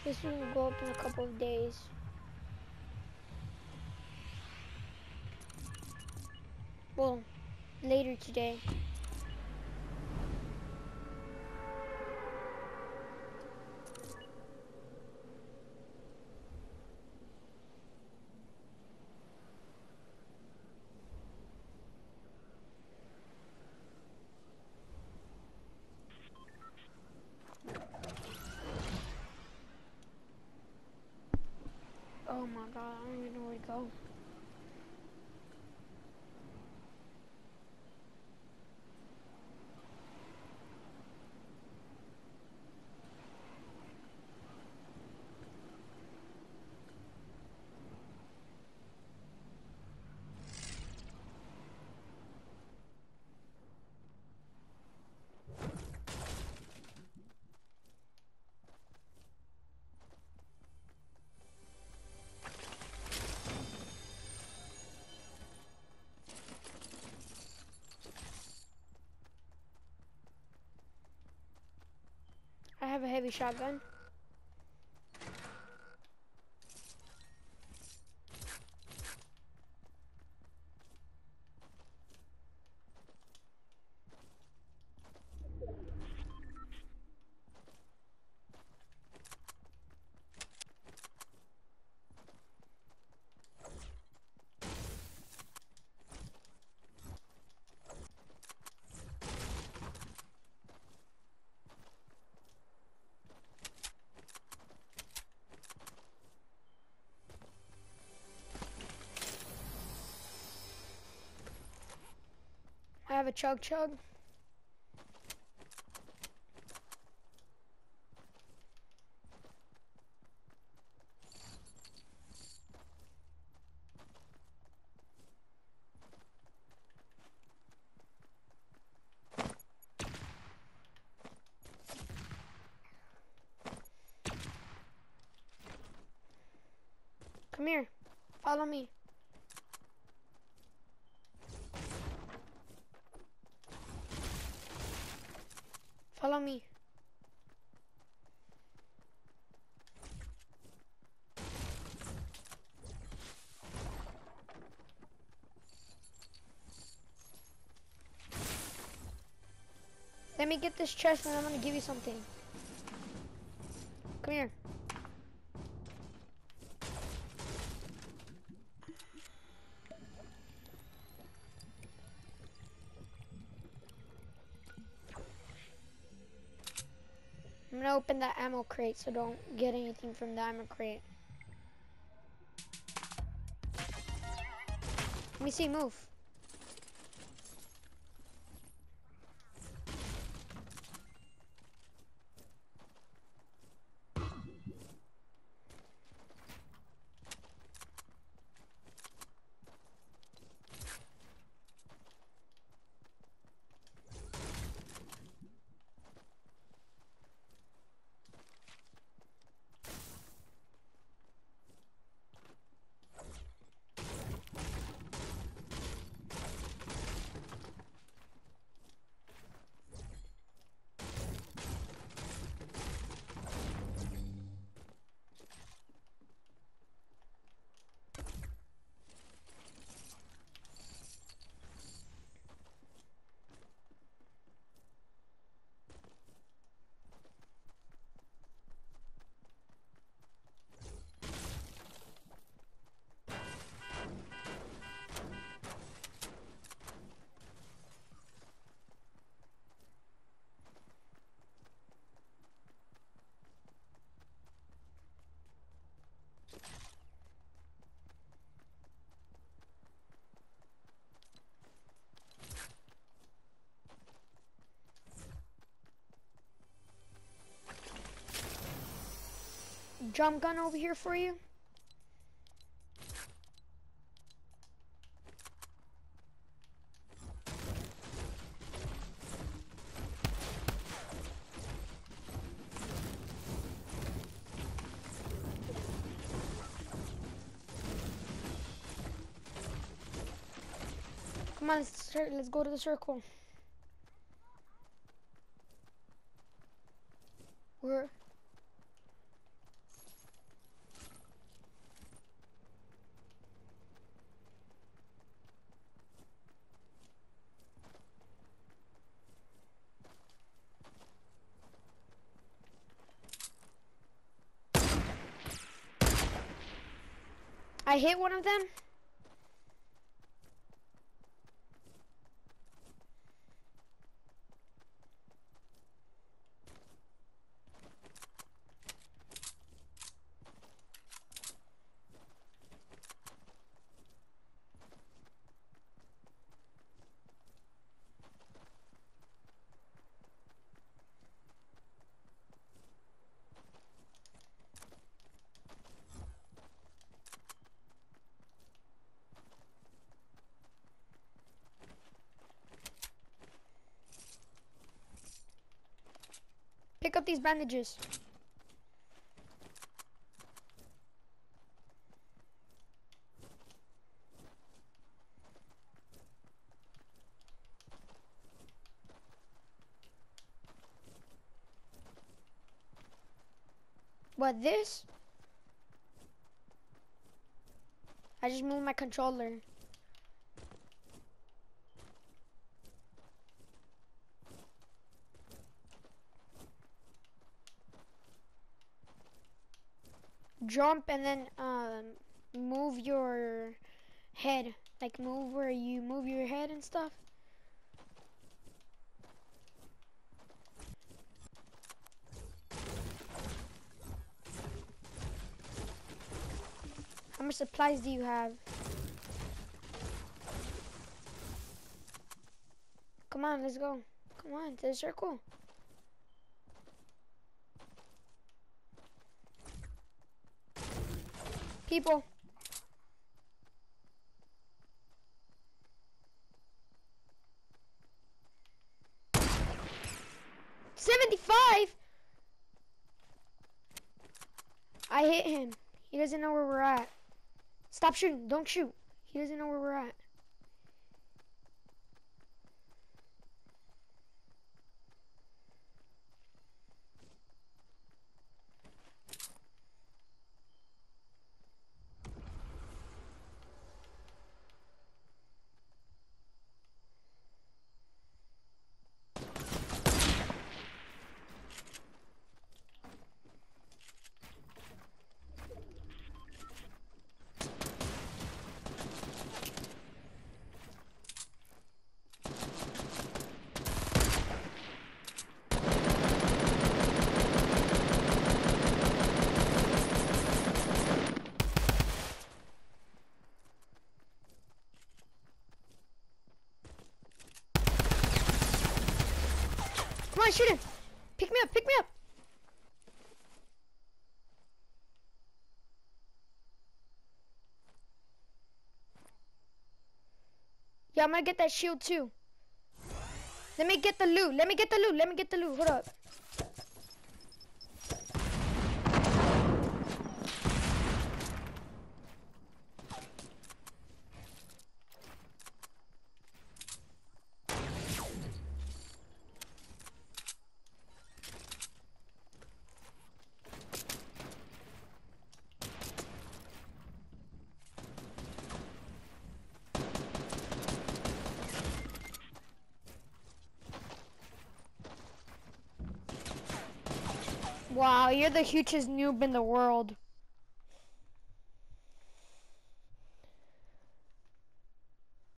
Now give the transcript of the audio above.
This will go up in a couple of days. Well, later today. Oh my god, I don't even know where to go. I have a heavy shotgun. I have a chug chug. Come here. Follow me. Follow me. Let me get this chest and I'm gonna give you something. Come here. I'm gonna open that ammo crate, so don't get anything from the ammo crate. Let me see, move. Drum gun over here for you. Come on, let's go to the circle. Where? I hit one of them. Pick up these bandages. What, this? I just moved my controller. Jump and then move your head. Like move where you move your head and stuff. How much supplies do you have? Come on, let's go. Come on, to the circle. People. 75? I hit him. He doesn't know where we're at. Stop shooting. Don't shoot. He doesn't know where we're at. Come on, shoot him. Pick me up, pick me up. Yeah, I'm gonna get that shield too. Let me get the loot. Let me get the loot. Let me get the loot. Hold up. Wow, you're the hugest noob in the world.